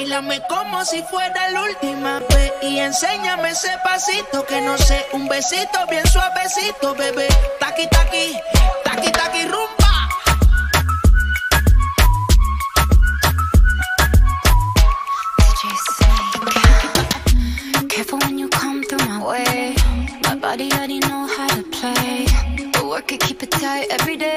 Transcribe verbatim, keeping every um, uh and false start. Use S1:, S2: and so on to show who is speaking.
S1: Báilame como si fuera la última vez y enséñame ese pasito que no sé, un besito bien suavecito, bebé. Taki taki, taki taki rumba.
S2: Careful when you come through my way. My body already know how to play. But work it, keep it tight every day.